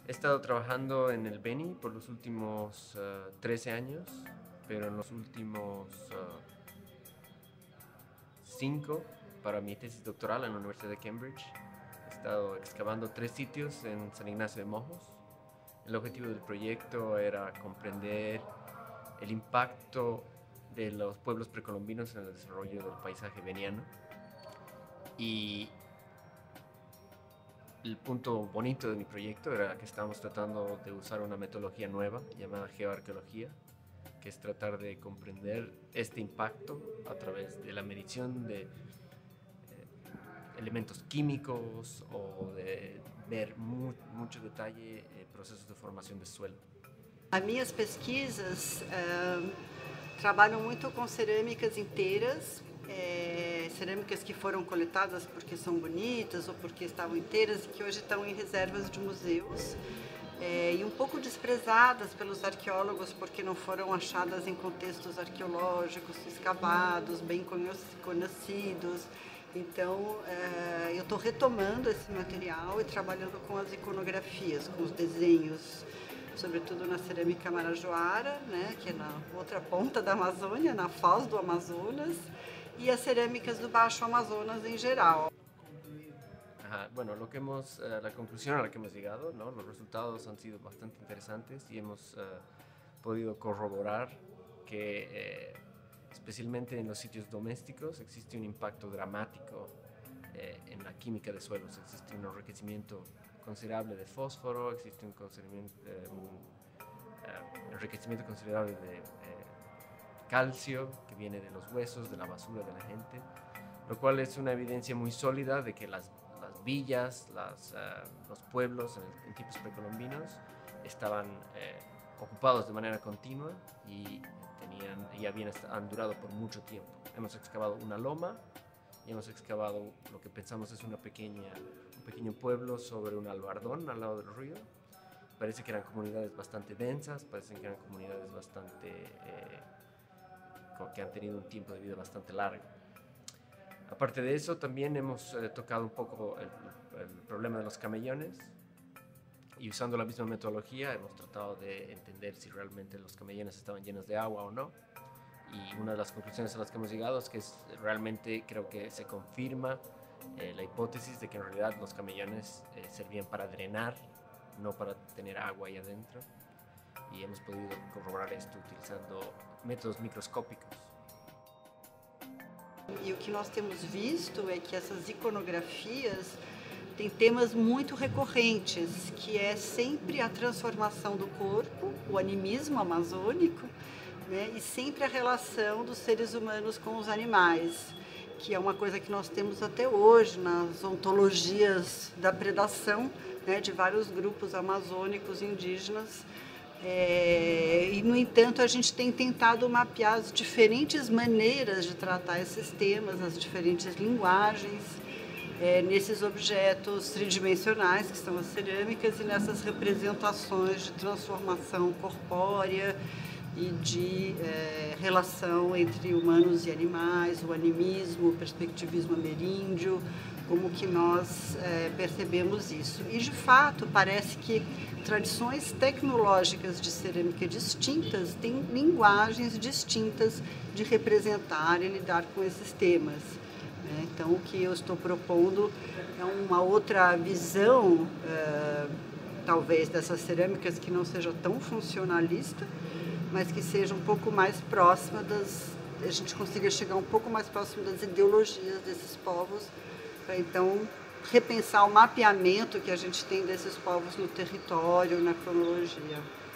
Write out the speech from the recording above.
He estado trabajando en el Beni por los últimos 13 años, pero en los últimos 5 para mi tesis doctoral en la Universidad de Cambridge. He estado excavando 3 sitios en San Ignacio de Mojos. El objetivo del proyecto era comprender el impacto de los pueblos precolombinos en el desarrollo del paisaje beniano. Y el punto bonito de mi proyecto era que estábamos tratando de usar una metodología nueva llamada geoarqueología, que es tratar de comprender este impacto a través de la medición de elementos químicos o de ver mucho detalle procesos de formação de suelo. As minhas pesquisas trabalham muito com cerâmicas inteiras, cerâmicas que foram coletadas porque são bonitas ou porque estavam inteiras e que hoje estão em reservas de museus. E um pouco desprezadas pelos arqueólogos porque não foram achadas em contextos arqueológicos escavados, bem conhecidos. Então, eu estou retomando esse material e trabalhando com as iconografias, com os desenhos, sobretudo na cerâmica marajoara, né, que é na outra ponta da Amazônia, na foz do Amazonas, y as cerâmicas do Baixo Amazonas en geral. Bueno, la conclusión a la que hemos llegado, ¿no? Los resultados han sido bastante interesantes y hemos podido corroborar que especialmente en los sitios domésticos existe un impacto dramático en la química de suelos. Existe un enriquecimiento considerable de fósforo, existe un enriquecimiento considerable de calcio que viene de los huesos, de la basura de la gente, lo cual es una evidencia muy sólida de que las villas, los pueblos en tiempos precolombinos estaban ocupados de manera continua y han durado por mucho tiempo. Hemos excavado una loma y hemos excavado lo que pensamos es un pequeño pueblo sobre un albardón al lado del río. Parece que eran comunidades bastante densas, parecen que eran comunidades que han tenido un tiempo de vida bastante largo. Aparte de eso, también hemos tocado un poco el problema de los camellones y usando la misma metodología hemos tratado de entender si realmente los camellones estaban llenos de agua o no. Y una de las conclusiones a las que hemos llegado es que realmente creo que se confirma la hipótesis de que en realidad los camellones servían para drenar, no para tener agua ahí adentro. Y hemos podido corroborar esto utilizando métodos microscópicos. E o que nós temos visto é que essas iconografias têm temas muito recorrentes, que é sempre a transformação do corpo, o animismo amazônico, né, e sempre a relação dos seres humanos com os animais, que é uma coisa que nós temos até hoje nas ontologias da predação, né, de vários grupos amazônicos indígenas. E, no entanto, a gente tem tentado mapear as diferentes maneiras de tratar esses temas, as diferentes linguagens, nesses objetos tridimensionais, que são as cerâmicas, e nessas representações de transformação corpórea e de relação entre humanos e animais, o animismo, o perspectivismo ameríndio, como que nós percebemos isso. E, de fato, parece que tradições tecnológicas de cerâmica distintas têm linguagens distintas de representar e lidar com esses temas. Então, o que eu estou propondo é uma outra visão, talvez, dessas cerâmicas que não seja tão funcionalista, mas que seja um pouco mais próxima a gente consiga chegar um pouco mais próximo das ideologias desses povos, para então repensar o mapeamento que a gente tem desses povos no território, na cronologia.